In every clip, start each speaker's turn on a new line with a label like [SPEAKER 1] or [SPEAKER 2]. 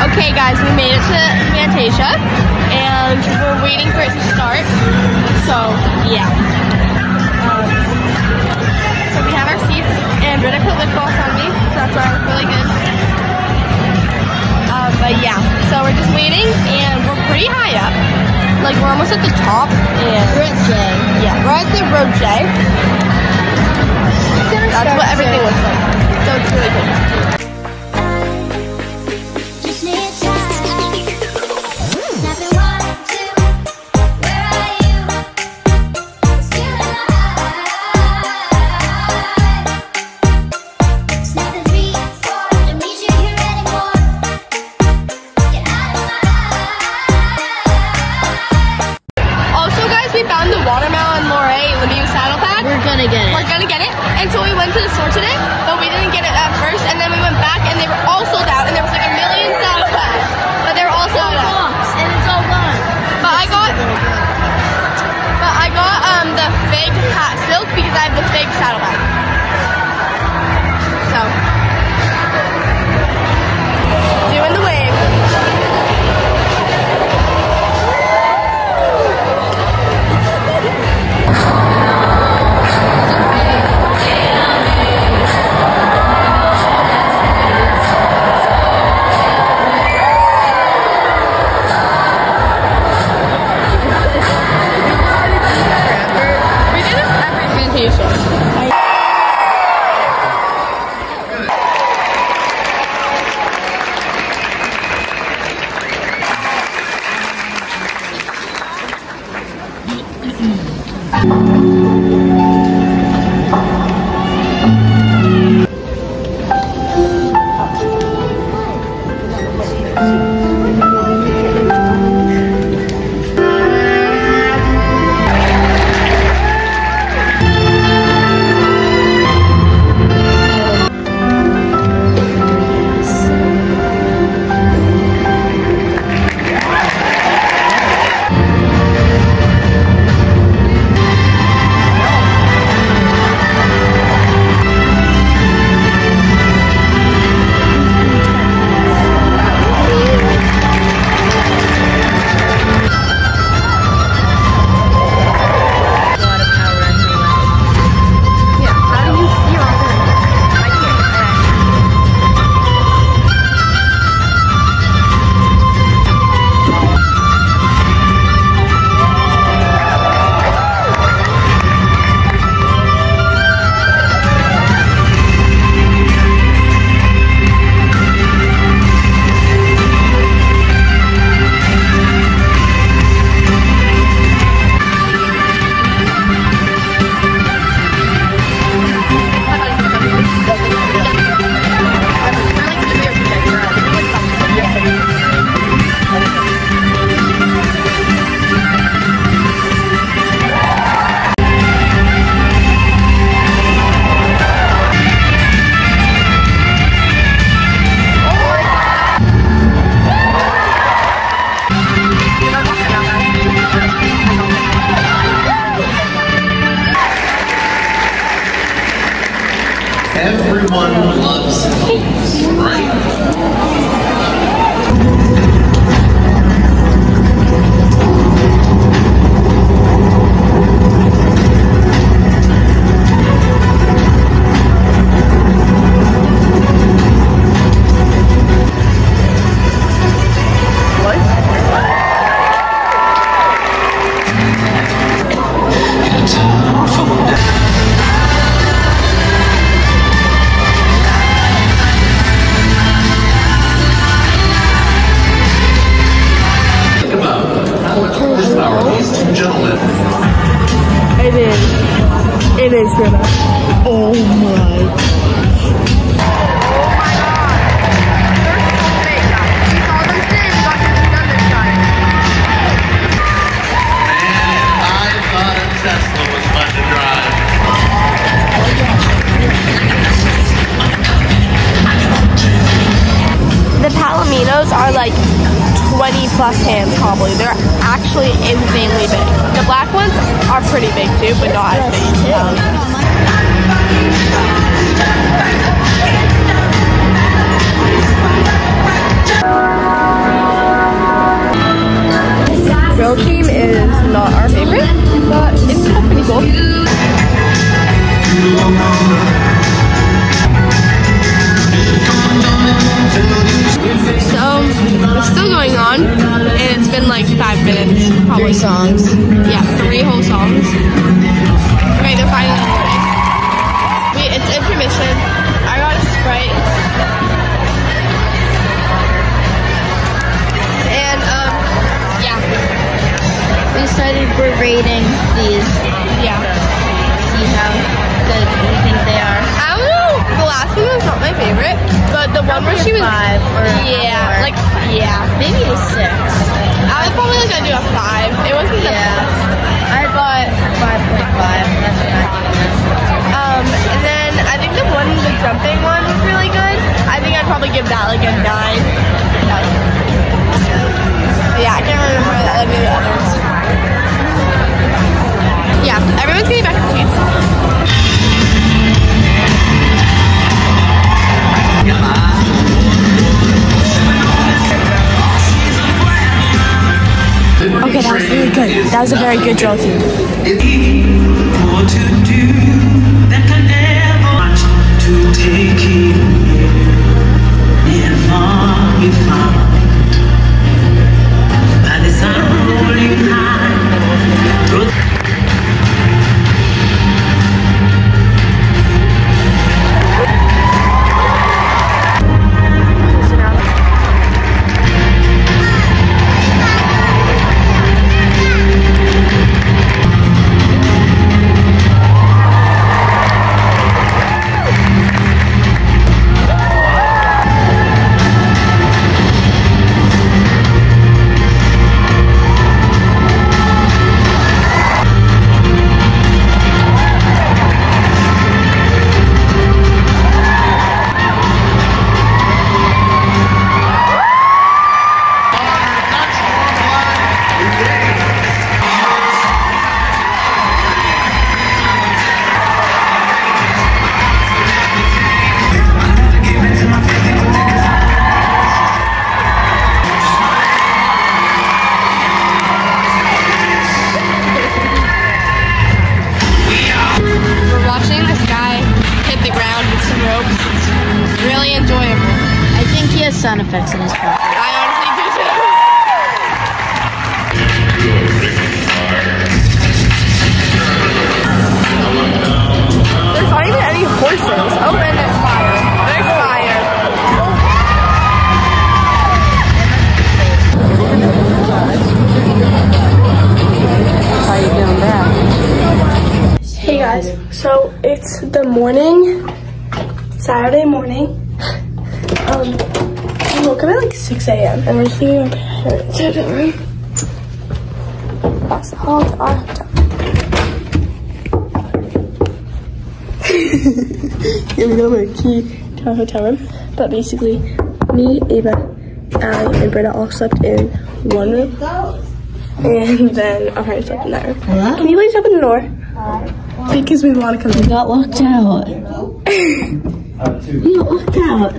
[SPEAKER 1] Okay guys, we made it to Fantasia and we're waiting for it to start. So yeah. So we have our seats and Britta put lip gloss on me, so that's why I look really good. But yeah, so we're just waiting and we're pretty high up. Like we're almost at the top and
[SPEAKER 2] We're at J.
[SPEAKER 1] yeah, we're at the road J. That's what everything looks like. So it's really cool.
[SPEAKER 2] We're gonna get it.
[SPEAKER 1] And so we went to the store today, but we didn't get it at first, and then we went back and they were all sold out, and there was like a million saddle pads, but they were all sold out.
[SPEAKER 2] And it's all gone.
[SPEAKER 1] But I got the fake hat silk because I have the fake saddle bag. So doing the wave.
[SPEAKER 3] Everyone loves cookies, right?
[SPEAKER 1] It is, Britta.
[SPEAKER 2] Oh my.
[SPEAKER 1] The Palominos are like 20 plus hands probably. They're actually insanely big. The black ones are pretty big too, but not as big. drill team is not our favorite, but it's still pretty cool. So, it's still going on, and it's been like 5 minutes, probably.
[SPEAKER 2] 3 songs.
[SPEAKER 1] Yeah, 3 whole songs. Okay, they're finally starting. It's intermission. I got a Sprite. And, yeah.
[SPEAKER 2] We decided we're rating these.
[SPEAKER 1] Yeah.
[SPEAKER 2] See how good we think they are.
[SPEAKER 1] I don't know. The last one was not my favorite, but the one where she was
[SPEAKER 2] 5 or
[SPEAKER 1] yeah,
[SPEAKER 2] 4.
[SPEAKER 1] like yeah,
[SPEAKER 2] Maybe a 6.
[SPEAKER 1] I was probably like gonna do a 5. It wasn't the best.
[SPEAKER 2] I got 5.5. That's what I think.
[SPEAKER 1] And then I think the jumping one was really good. I think I'd probably give that like a 9. Yeah, I can't remember any of the others. Yeah, everyone's getting back to cheese. Okay, that was really good. That was a very good drill team.
[SPEAKER 4] More to do that can never much to take it never be found by this unholy hand.
[SPEAKER 2] Sound effects in his phone.
[SPEAKER 1] I honestly do too. There's not even any horses. Oh, and there's fire. There's fire.
[SPEAKER 2] How you doing that?
[SPEAKER 1] Hey guys, so it's the morning, Saturday morning. I woke up at like 6 a.m. and we're just leaving my parents' room. Across the hall to our hotel. Here we go, my key to our hotel room. But basically, me, Ava, Allie, and Britta all slept in one room. And then our parents slept in that room.
[SPEAKER 2] Hello?
[SPEAKER 1] Can you please open the door? Because we want to come in.
[SPEAKER 2] We got locked out. We got locked out.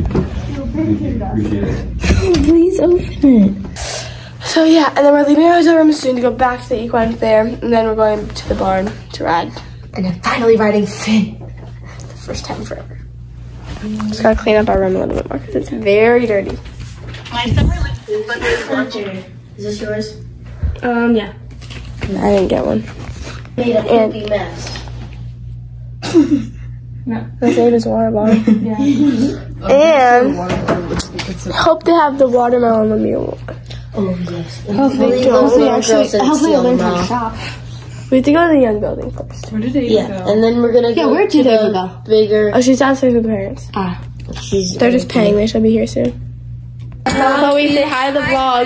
[SPEAKER 2] Please open it.
[SPEAKER 1] So yeah, and then we're leaving our hotel room soon to go back to the Equine Fair, and then we're going to the barn to ride. And then finally riding Finn. The first time forever. Just gotta clean up our room a little bit more because it's very dirty.
[SPEAKER 2] My summer looks good. Is this yours?
[SPEAKER 1] Yeah. I didn't get one.
[SPEAKER 2] Made a poopy mess.
[SPEAKER 1] That's Ava's water bottle. And hope they have the watermelon mule.
[SPEAKER 2] Oh yes.
[SPEAKER 1] Hopefully
[SPEAKER 2] those little girls didn't steal them all.
[SPEAKER 1] We have to go to the young building first.
[SPEAKER 5] Where did Ava
[SPEAKER 2] Yeah,
[SPEAKER 5] go?
[SPEAKER 2] and then we're gonna go
[SPEAKER 1] where
[SPEAKER 2] to
[SPEAKER 1] did Ava
[SPEAKER 2] the
[SPEAKER 1] go?
[SPEAKER 2] bigger.
[SPEAKER 1] Oh, she's downstairs with the parents.
[SPEAKER 2] She's.
[SPEAKER 1] They're just paying. They should be here soon. Chloe, say hi to the vlog.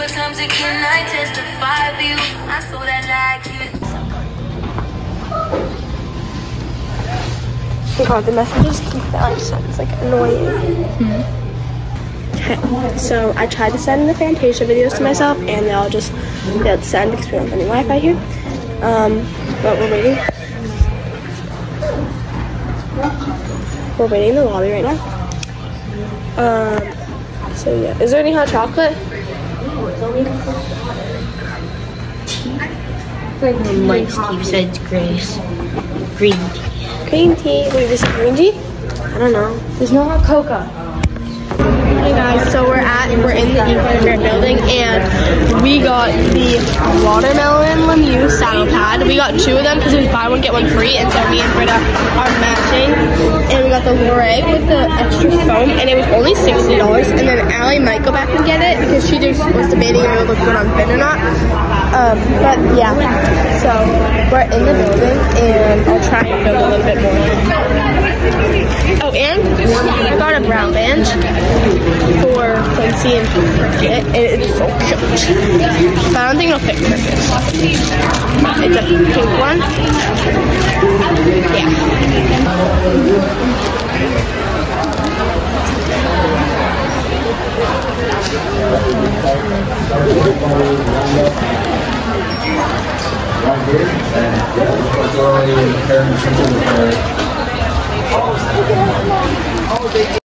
[SPEAKER 1] God, the messages keep bouncing. It's like annoying. Okay, so I tried to send the Fantasia videos to myself, and they'll send because we don't have any Wi-Fi here. But we're waiting. We're waiting in the lobby right now. So yeah, is there any hot chocolate?
[SPEAKER 5] Like Mike Steve said, Grace. Green tea.
[SPEAKER 1] Green tea. Wait, this is green tea?
[SPEAKER 5] I don't know. There's no hot cocoa.
[SPEAKER 1] Hey guys, so we're in the Equine Fair building, and we got the watermelon Lemieux saddle pad. We got 2 of them because it was buy one get one free, and so me and Britta are matching. And we got the Loreg with the extra foam, and it was only $60. And then Allie might go back and get it because she just was debating if it would look good on Finn or not. But yeah, so we're in the building, and I'll try and film a little bit more. Oh, and I got a brown band for Quincy and Cricket. It's so cute. But I don't think it'll fit Cricket. It's a pink one. Yeah.
[SPEAKER 3] Right here, and